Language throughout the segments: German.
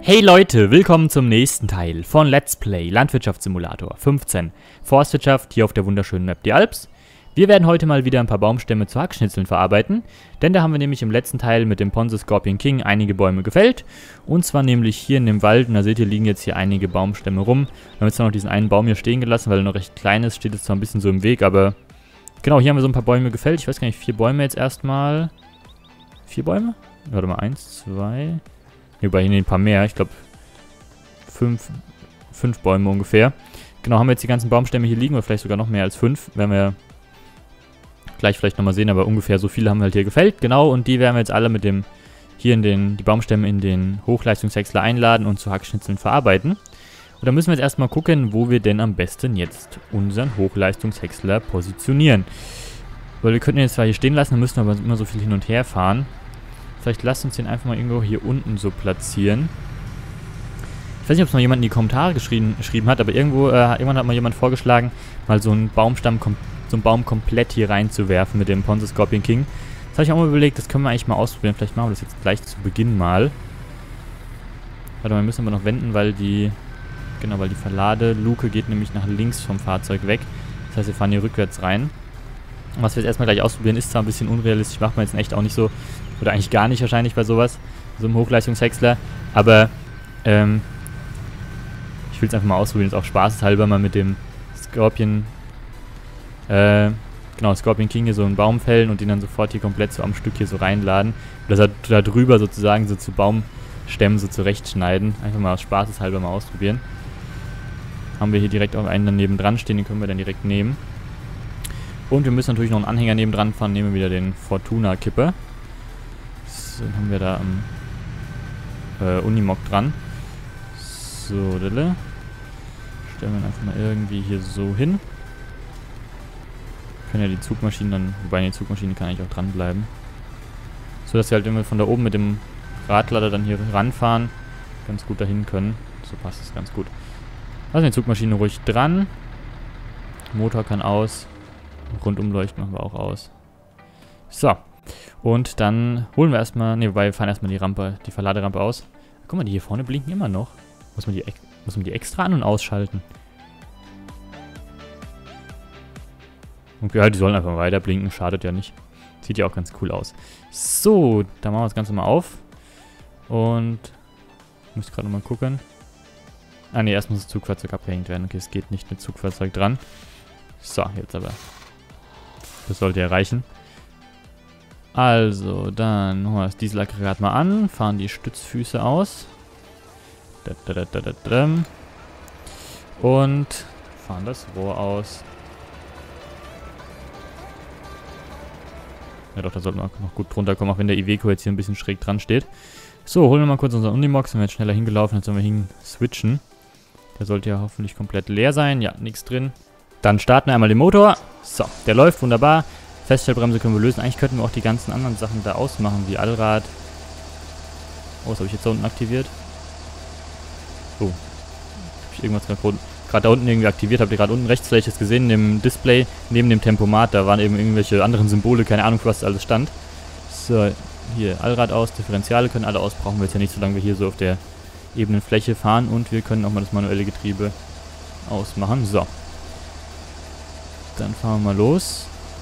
Hey Leute, willkommen zum nächsten Teil von Let's Play Landwirtschaftssimulator 15 Forstwirtschaft hier auf der wunderschönen Map die Alps. Wir werden heute mal wieder ein paar Baumstämme zu Hackschnitzeln verarbeiten, denn da haben wir nämlich im letzten Teil mit dem Ponze Scorpion King einige Bäume gefällt. Und zwar nämlich hier in dem Wald, und da seht ihr, liegen jetzt hier einige Baumstämme rum. Wir haben jetzt noch diesen einen Baum hier stehen gelassen, weil er noch recht klein ist, steht jetzt zwar ein bisschen so im Weg, aber genau, hier haben wir so ein paar Bäume gefällt. Ich weiß gar nicht, 4 Bäume jetzt erstmal. 4 Bäume? Warte mal, 1, 2... Wobei hier ein paar mehr, ich glaube 5 Bäume ungefähr. Genau, haben wir jetzt die ganzen Baumstämme hier liegen, oder vielleicht sogar noch mehr als 5. Werden wir gleich vielleicht nochmal sehen, aber ungefähr so viele haben wir halt hier gefällt. Genau, und die werden wir jetzt alle mit dem, hier in den, die Baumstämme in den Hochleistungshäcksler einladen und zu Hackschnitzeln verarbeiten. Und da müssen wir jetzt erstmal gucken, wo wir denn am besten jetzt unseren Hochleistungshäcksler positionieren. Weil wir könnten ihn jetzt zwar hier stehen lassen, dann müssen wir aber immer so viel hin und her fahren. Vielleicht lasst uns den einfach mal irgendwo hier unten so platzieren. Ich weiß nicht, ob es mal jemand in die Kommentare geschrieben hat, aber irgendwann hat mal jemand vorgeschlagen, mal so einen Baumstamm, so einen Baum komplett hier reinzuwerfen mit dem Ponze Scorpion King. Das habe ich auch mal überlegt, das können wir eigentlich mal ausprobieren. Vielleicht machen wir das jetzt gleich zu Beginn mal. Warte mal, wir müssen aber noch wenden, weil die Verladeluke geht nämlich nach links vom Fahrzeug weg. Das heißt, wir fahren hier rückwärts rein. Und was wir jetzt erstmal gleich ausprobieren, ist zwar ein bisschen unrealistisch, macht man jetzt in echt auch nicht so, oder eigentlich gar nicht wahrscheinlich bei sowas, so einem Hochleistungshäcksler, aber ich will es einfach mal ausprobieren, jetzt auch spaßeshalber mal mit dem Scorpion King hier so einen Baum fällen und den dann sofort hier komplett so am Stück hier so reinladen, und das da drüber sozusagen so zu Baumstämmen so zurechtschneiden, einfach mal aus spaßeshalber mal ausprobieren. Haben wir hier direkt auch einen daneben dran stehen, den können wir dann direkt nehmen. Und wir müssen natürlich noch einen Anhänger neben dran fahren, nehmen wir wieder den Fortuna-Kipper. So, dann haben wir da am Unimog dran. So, stellen wir ihn einfach mal irgendwie hier so hin. Können ja die Zugmaschinen dann, wobei die Zugmaschine kann eigentlich auch dranbleiben. So, dass wir halt immer von da oben mit dem Radlader dann hier ranfahren, ganz gut dahin können. So passt es ganz gut. Lassen wir die Zugmaschine ruhig dran. Motor kann aus. Rundumleuchten machen wir auch aus. So. Und dann holen wir erstmal, wir fahren erstmal die Verladerampe aus. Guck mal, die hier vorne blinken immer noch. Muss man die extra an- und ausschalten? Okay, ja, die sollen einfach weiter blinken, schadet ja nicht. Sieht ja auch ganz cool aus. So, dann machen wir das Ganze mal auf. Und ich muss gerade nochmal gucken. Ah ne, erst muss das Zugfahrzeug abgehängt werden. Okay, es geht nicht mit Zugfahrzeug dran. So, jetzt aber. Das sollte ja reichen. Also, dann machen wir das Dieselaggregat mal an, fahren die Stützfüße aus. Und fahren das Rohr aus. Ja doch, da sollten wir noch gut drunter kommen, auch wenn der Iveco jetzt hier ein bisschen schräg dran steht. So, holen wir mal kurz unseren Unimog, sind wir jetzt schneller hingelaufen, jetzt sollen wir hin switchen. Der sollte ja hoffentlich komplett leer sein, ja, nichts drin. Dann starten wir einmal den Motor. So, der läuft wunderbar. Feststellbremse können wir lösen. Eigentlich könnten wir auch die ganzen anderen Sachen da ausmachen, wie Allrad. Oh, was habe ich jetzt da unten aktiviert? Oh, habe ich irgendwas gerade da unten irgendwie aktiviert? Habt ihr gerade unten rechts vielleicht jetzt gesehen, im Display, neben dem Tempomat, da waren eben irgendwelche anderen Symbole, keine Ahnung, für was alles stand. So, hier Allrad aus, Differentiale können alle aus, brauchen wir jetzt ja nicht, solange wir hier so auf der ebenen Fläche fahren, und wir können auch mal das manuelle Getriebe ausmachen. So. Dann fahren wir mal los.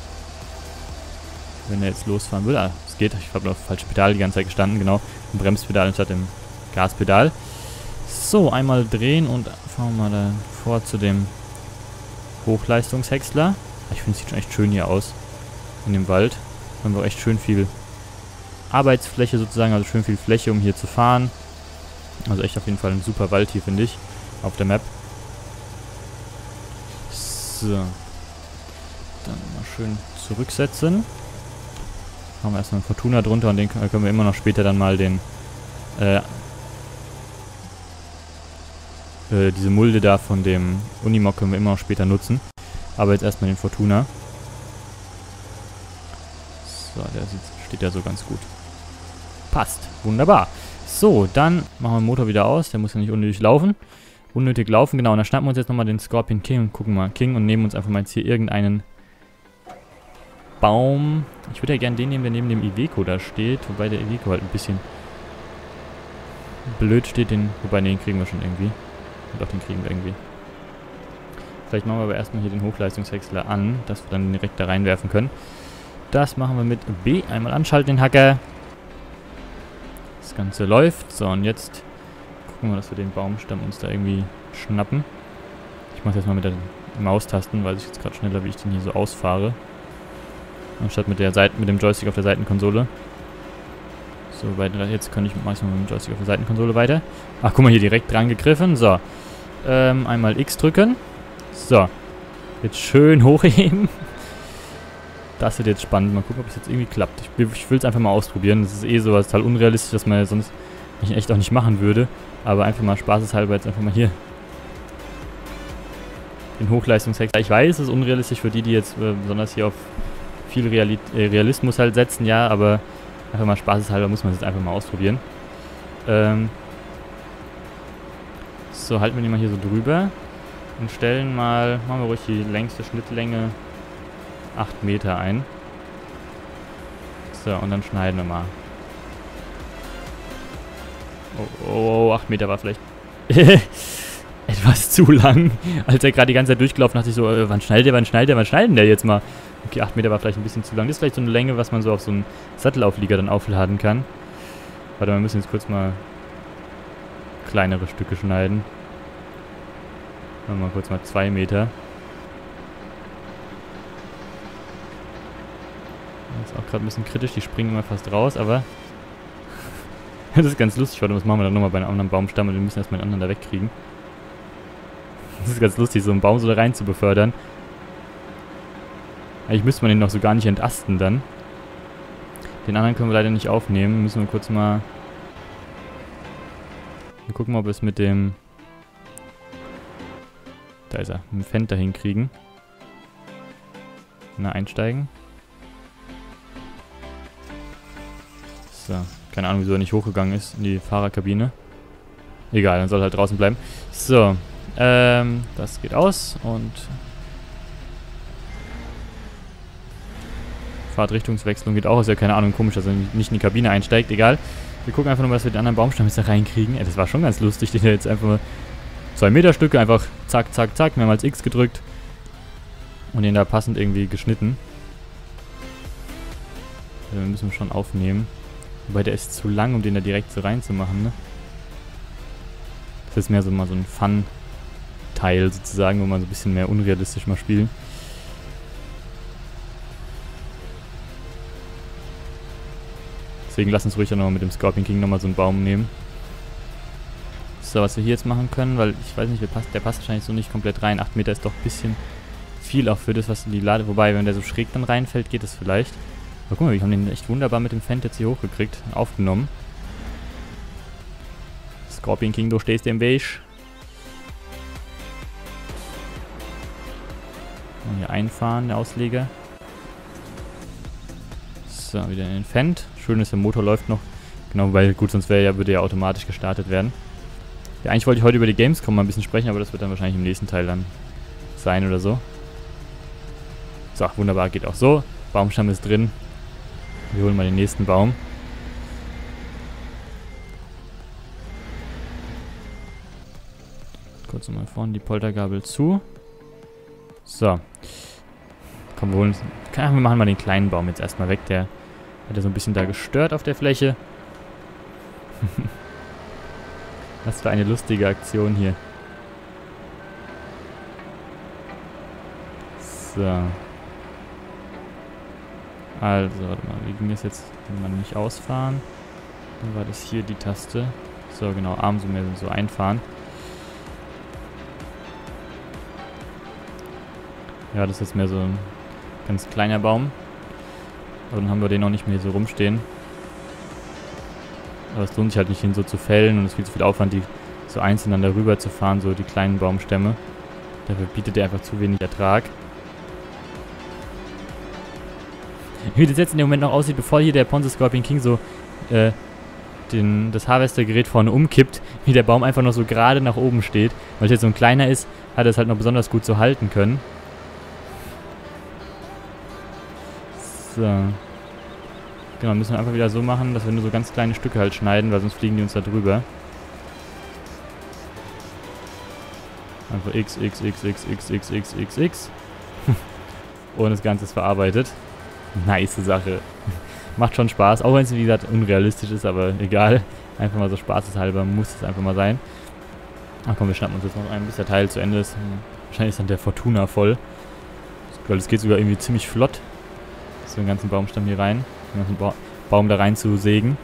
Wenn er jetzt losfahren will. Ah, es geht. Ich habe noch auf falsche Pedal die ganze Zeit gestanden. Genau. Im Bremspedal anstatt im Gaspedal. So, einmal drehen und fahren wir mal da vor zu dem Hochleistungshäcksler. Ich finde, es sieht schon echt schön hier aus. In dem Wald. Da haben wir echt schön viel Arbeitsfläche sozusagen. Also schön viel Fläche, um hier zu fahren. Also echt auf jeden Fall ein super Wald hier, finde ich. Auf der Map. So. Dann mal schön zurücksetzen. Machen wir erstmal einen Fortuna drunter, und den können wir immer noch später dann mal diese Mulde da von dem Unimog können wir immer noch später nutzen. Aber jetzt erstmal den Fortuna. So, der steht ja so ganz gut. Passt. Wunderbar. So, dann machen wir den Motor wieder aus. Der muss ja nicht unnötig laufen. Unnötig laufen, genau. Und dann schnappen wir uns jetzt nochmal den Scorpion King und gucken mal King und nehmen uns einfach mal jetzt hier irgendeinen Baum. Ich würde ja gerne den nehmen, der neben dem Iveco da steht. Wobei der Iveco halt ein bisschen blöd steht, den... Wobei, den kriegen wir schon irgendwie. Doch, den kriegen wir irgendwie. Vielleicht machen wir aber erstmal hier den Hochleistungshäcksler an, dass wir dann direkt da reinwerfen können. Das machen wir mit B. Einmal anschalten den Hacker. Das Ganze läuft. So, und jetzt gucken wir, dass wir den Baumstamm uns da irgendwie schnappen. Ich mache das mal mit den Maustasten, weiß ich jetzt gerade schneller, wie ich den hier so ausfahre. Anstatt mit dem Joystick auf der Seitenkonsole. So, weiter. Jetzt kann ich meistens mit dem Joystick auf der Seitenkonsole weiter. Ach, guck mal, hier direkt dran gegriffen. So. Einmal X drücken. So. Jetzt schön hochheben. Das wird jetzt spannend. Mal gucken, ob es jetzt irgendwie klappt. Ich will es einfach mal ausprobieren. Das ist eh sowas total unrealistisch, dass man ja sonst echt auch nicht machen würde. Aber einfach mal spaßeshalber jetzt einfach mal hier den Hochleistungshäcksler. Ich weiß, es ist unrealistisch für die jetzt besonders hier auf viel Realismus halt setzen, ja, aber einfach mal spaßeshalber muss man es jetzt einfach mal ausprobieren. So, halten wir den mal hier so drüber und stellen mal, machen wir ruhig die längste Schnittlänge 8 Meter ein. So, und dann schneiden wir mal. Oh, 8 Meter war vielleicht etwas zu lang. Als er gerade die ganze Zeit durchgelaufen hat, dachte ich so, wann schneidet der jetzt mal? Okay, 8 Meter war vielleicht ein bisschen zu lang. Das ist vielleicht so eine Länge, was man so auf so einen Sattelauflieger dann aufladen kann. Warte, wir müssen jetzt kurz mal kleinere Stücke schneiden. Machen wir mal kurz mal 2 Meter. Das ist auch gerade ein bisschen kritisch, die springen immer fast raus, aber das ist ganz lustig. Warte, was machen wir dann nochmal bei einem anderen Baumstamm und wir müssen erstmal den anderen da wegkriegen. Das ist ganz lustig, so einen Baum so da rein zu befördern. Eigentlich müsste man den noch so gar nicht entasten dann. Den anderen können wir leider nicht aufnehmen. Müssen wir kurz mal... Wir gucken, ob wir es mit dem... Da ist er. Mit dem Fendt dahin kriegen. Na, einsteigen. So. Keine Ahnung, wieso er nicht hochgegangen ist in die Fahrerkabine. Egal, dann soll er halt draußen bleiben. So. Das geht aus und... Fahrtrichtungswechslung geht auch, ist ja keine Ahnung, komisch, dass er nicht in die Kabine einsteigt, egal. Wir gucken einfach nur, dass wir den anderen Baumstamm jetzt da reinkriegen. Das war schon ganz lustig, den jetzt einfach mal 2 Meter Stücke einfach zack, zack, zack, mehrmals X gedrückt und den da passend irgendwie geschnitten. Also wir müssen schon aufnehmen. Wobei der ist zu lang, um den da direkt so reinzumachen, ne? Das ist mehr so mal so ein Fun-Teil sozusagen, wo man so ein bisschen mehr unrealistisch mal spielen. Deswegen lass uns ruhig auch nochmal mit dem Scorpion King nochmal so einen Baum nehmen. So, was wir hier jetzt machen können, weil ich weiß nicht, der passt wahrscheinlich so nicht komplett rein. 8 Meter ist doch ein bisschen viel auch für das, was in die Lade... Wobei, wenn der so schräg dann reinfällt, geht das vielleicht. Aber guck mal, wir haben den echt wunderbar mit dem Fendt jetzt hier hochgekriegt, aufgenommen. Scorpion King, du stehst im Weg. Und hier einfahren, der Ausleger. So, wieder in den Fendt. Schön ist, der Motor läuft noch. Genau, weil gut, sonst würde ja automatisch gestartet werden. Ja, eigentlich wollte ich heute über die Gamescom mal ein bisschen sprechen, aber das wird dann wahrscheinlich im nächsten Teil dann sein oder so. So, wunderbar, geht auch so. Baumstamm ist drin. Wir holen mal den nächsten Baum. Kurz nochmal vorne die Poltergabel zu. So. Komm, wir holen... Wir machen mal den kleinen Baum jetzt erstmal weg. Der hat ja so ein bisschen da gestört auf der Fläche. Was für eine lustige Aktion hier. So. Also, warte mal, wie ging das jetzt? Wenn man nicht ausfahren. Dann war das hier die Taste. So, genau, Arm so mehr so einfahren. Ja, das ist jetzt mehr so ein ganz kleiner Baum. Aber dann haben wir den auch nicht mehr so rumstehen. Aber es lohnt sich halt nicht, ihn so zu fällen und es ist viel zu viel Aufwand, die so einzeln dann darüber zu fahren, so die kleinen Baumstämme. Dafür bietet er einfach zu wenig Ertrag. Wie das jetzt in dem Moment noch aussieht, bevor hier der Ponze Scorpion King so das Harvester-Gerät vorne umkippt, wie der Baum einfach noch so gerade nach oben steht. Weil es jetzt so ein kleiner ist, hat er es halt noch besonders gut so halten können. So. Genau, müssen wir einfach wieder so machen, dass wir nur so ganz kleine Stücke halt schneiden, weil sonst fliegen die uns da drüber. Einfach X, X, X, X, X, X, X, X, X. Und das Ganze ist verarbeitet. Nice Sache. Macht schon Spaß, auch wenn es wie gesagt unrealistisch ist, aber egal. Einfach mal so spaßeshalber muss es einfach mal sein. Ach komm, wir schnappen uns jetzt noch ein, bis der Teil zu Ende ist. Wahrscheinlich ist dann der Fortuna voll. Weil es geht sogar irgendwie ziemlich flott. So den ganzen Baumstamm hier rein. Den ganzen Baum da rein zu sägen.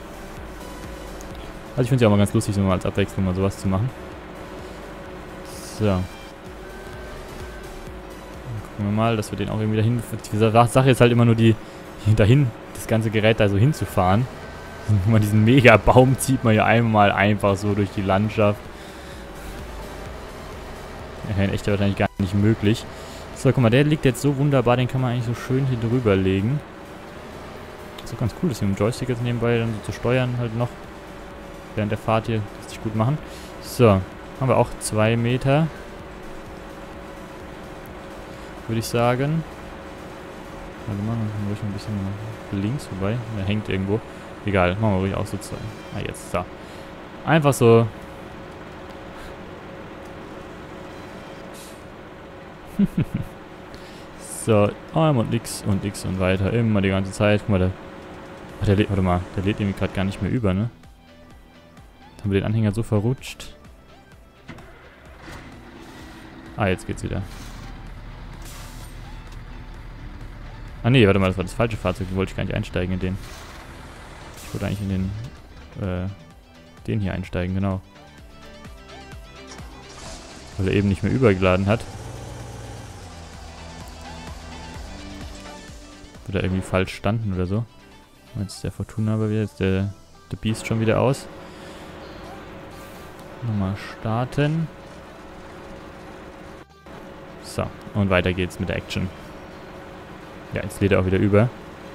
Also ich finde es ja auch mal ganz lustig, so mal als Abwechslung mal sowas zu machen. So. Dann gucken wir mal, dass wir den auch irgendwie dahin... Die Sache ist halt immer nur die... dahin, das ganze Gerät da so hinzufahren. Diesen Mega-Baum zieht man ja einmal einfach so durch die Landschaft. Ja, in echt wahrscheinlich gar nicht möglich. So, guck mal, der liegt jetzt so wunderbar, den kann man eigentlich so schön hier drüber legen. Das ist auch ganz cool, das hier mit dem Joystick jetzt nebenbei dann so zu steuern halt noch. Während der Fahrt hier, lässt sich gut machen. So, haben wir auch 2 Meter. Würde ich sagen. Also machen wir ruhig ein bisschen links vorbei. Der hängt irgendwo. Egal, machen wir ruhig auch so 2. Ah, jetzt, so. Einfach so. So, und X und weiter. Immer die ganze Zeit. Guck mal, warte mal, der lädt irgendwie gerade gar nicht mehr über, ne? Haben wir den Anhänger so verrutscht. Ah, jetzt geht's wieder. Ah ne, warte mal, das war das falsche Fahrzeug. Da wollte ich gar nicht einsteigen in den. Ich wollte eigentlich in den hier einsteigen, genau. Weil er eben nicht mehr übergeladen hat. Oder irgendwie falsch standen oder so. Jetzt ist der Fortuna aber wieder, jetzt der Beast schon wieder aus. Nochmal starten. So, und weiter geht's mit der Action. Ja, jetzt lädt er auch wieder über.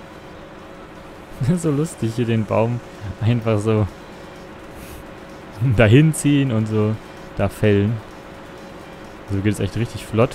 So lustig, hier den Baum einfach so dahin ziehen und so da fällen. So geht es echt richtig flott.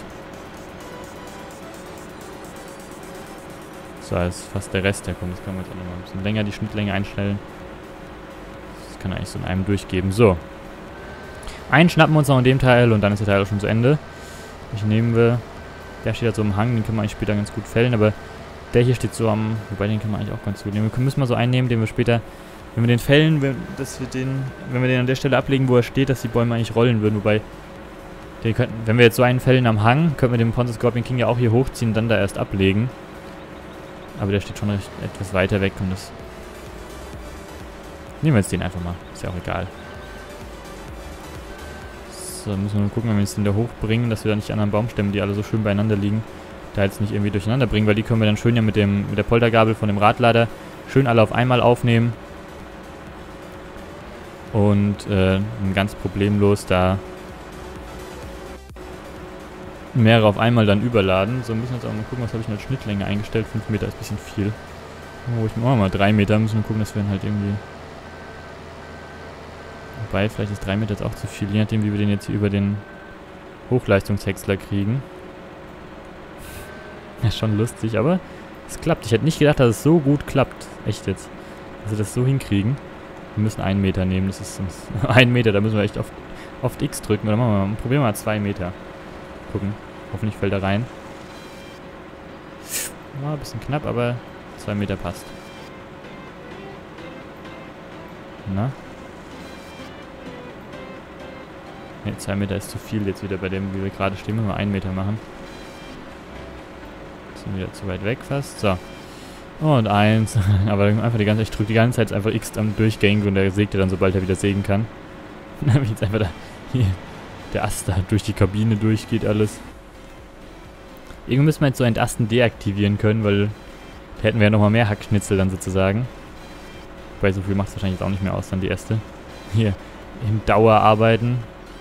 So, das ist fast der Rest, der kommt. Das kann man jetzt auch nochmal ein bisschen länger die Schnittlänge einstellen. Das kann eigentlich so in einem durchgeben. So. Einen schnappen wir uns noch in dem Teil und dann ist der Teil auch schon zu Ende. Welchen nehmen wir? Der steht halt so am Hang, den können wir eigentlich später ganz gut fällen, aber der hier steht so am... Wobei, den können wir eigentlich auch ganz gut nehmen. Wir müssen mal so einen nehmen, den wir später... Wenn wir den fällen, wenn wir den an der Stelle ablegen, wo er steht, dass die Bäume eigentlich rollen würden. Wobei, wenn wir jetzt so einen fällen am Hang, können wir den Ponza Scorpion King ja auch hier hochziehen und dann da erst ablegen. Aber der steht schon etwas weiter weg und das... Nehmen wir jetzt den einfach mal. Ist ja auch egal. So, müssen wir nur gucken, wenn wir den da hochbringen, dass wir da nicht die anderen Baumstämme, die alle so schön beieinander liegen, da jetzt nicht irgendwie durcheinander bringen, weil die können wir dann schön ja mit der Poltergabel von dem Radlader schön alle auf einmal aufnehmen. Und ganz problemlos da mehrere auf einmal dann überladen. So, müssen wir jetzt auch mal gucken, was habe ich denn als Schnittlänge eingestellt. 5 Meter ist ein bisschen viel. Mal 3 Meter, müssen wir gucken, dass wir dann halt irgendwie... Wobei, vielleicht ist 3 Meter jetzt auch zu viel, je nachdem, wie wir den jetzt hier über den Hochleistungshäcksler kriegen. Ja, schon lustig, aber es klappt. Ich hätte nicht gedacht, dass es so gut klappt. Echt jetzt. Dass wir das so hinkriegen. Wir müssen 1 Meter nehmen, das ist sonst 1 Meter, da müssen wir echt oft X drücken. Oder machen wir mal, probieren wir mal 2 Meter. Gucken. Hoffentlich fällt er rein. War ein bisschen knapp, aber 2 Meter passt. Na? Ne, 2 Meter ist zu viel jetzt wieder bei dem, wie wir gerade stehen. Müssen wir 1 Meter machen. Sind wieder zu weit weg fast. So. Und 1. Aber einfach ich drücke die ganze Zeit einfach X am Durchgängen und der sägt er dann, sobald er wieder sägen kann. Dann habe ich jetzt einfach da hier der Ast da durch die Kabine durchgeht alles. Irgendwie müssen wir jetzt so Entasten deaktivieren können, weil da hätten wir ja nochmal mehr Hackschnitzel dann sozusagen. Wobei so viel macht es wahrscheinlich jetzt auch nicht mehr aus, dann die erste. Hier, im Dauerarbeiten.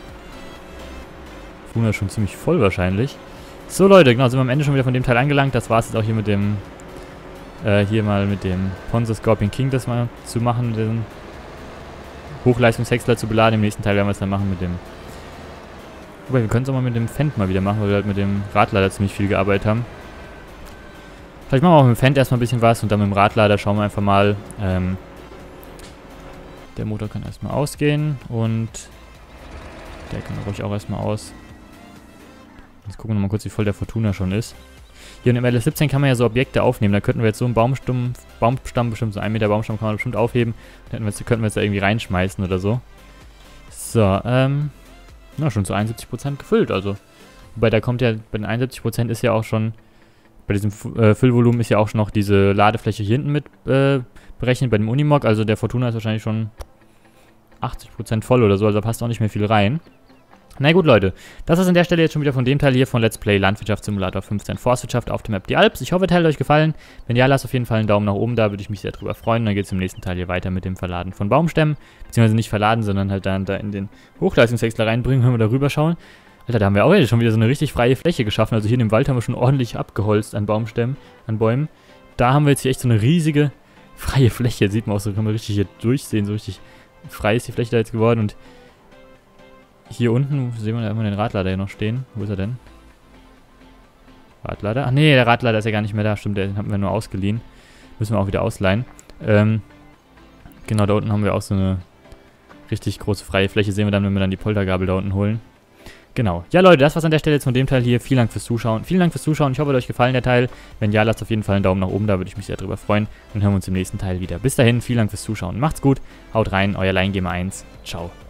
Funa ist schon ziemlich voll wahrscheinlich. So Leute, genau, sind wir am Ende schon wieder von dem Teil angelangt. Das war es jetzt auch hier mit dem, hier mal mit dem Ponza Scorpion King das mal zu machen, den Hochleistungshäcksler zu beladen. Im nächsten Teil werden wir es dann machen mit dem... Wobei, wir können es auch mal mit dem Fendt mal wieder machen, weil wir halt mit dem Radlader ziemlich viel gearbeitet haben. Vielleicht machen wir auch mit dem Fendt erstmal ein bisschen was und dann mit dem Radlader schauen wir einfach mal. Der Motor kann erstmal ausgehen und Der kann ruhig auch erstmal aus. Jetzt gucken wir nochmal kurz, wie voll der Fortuna schon ist. Hier in dem LS17 kann man ja so Objekte aufnehmen. Da könnten wir jetzt so einen Baumstamm bestimmt, so 1 Meter Baumstamm kann man bestimmt aufheben. Dann könnten wir jetzt da irgendwie reinschmeißen oder so. So, na, schon zu 71% gefüllt, also. Wobei, da kommt ja, bei den 71% ist ja auch schon, bei diesem Füllvolumen ist ja auch schon noch diese Ladefläche hier hinten mit berechnet bei dem Unimog. Also der Fortuna ist wahrscheinlich schon 80% voll oder so, also da passt auch nicht mehr viel rein. Na gut, Leute, das ist an der Stelle jetzt schon wieder von dem Teil hier von Let's Play Landwirtschaftssimulator 15 Forstwirtschaft auf der Map die Alps. Ich hoffe, der Teil hat euch gefallen. Wenn ja, lasst auf jeden Fall einen Daumen nach oben da, würde ich mich sehr drüber freuen. Dann geht es im nächsten Teil hier weiter mit dem Verladen von Baumstämmen. Beziehungsweise nicht verladen, sondern halt dann da in den Hochleistungshäcksler reinbringen, wenn wir da rüber schauen. Alter, da haben wir auch jetzt schon wieder so eine richtig freie Fläche geschaffen. Also hier in dem Wald haben wir schon ordentlich abgeholzt an Baumstämmen, an Bäumen. Da haben wir jetzt hier echt so eine riesige freie Fläche. Sieht man auch so, kann man richtig hier durchsehen. So richtig frei ist die Fläche da jetzt geworden und hier unten sehen wir da immer den Radlader hier noch stehen. Wo ist er denn? Radlader? Ach nee, der Radlader ist ja gar nicht mehr da. Stimmt, den haben wir nur ausgeliehen. Müssen wir auch wieder ausleihen. Genau, da unten haben wir auch so eine richtig große freie Fläche. Sehen wir dann, wenn wir dann die Poltergabel da unten holen. Genau. Ja, Leute, das war's an der Stelle jetzt von dem Teil hier. Vielen Dank fürs Zuschauen. Vielen Dank fürs Zuschauen. Ich hoffe, hat euch gefallen, der Teil. Wenn ja, lasst auf jeden Fall einen Daumen nach oben da. Würde ich mich sehr drüber freuen. Dann hören wir uns im nächsten Teil wieder. Bis dahin, vielen Dank fürs Zuschauen. Macht's gut. Haut rein. Euer LionGamer1. Ciao.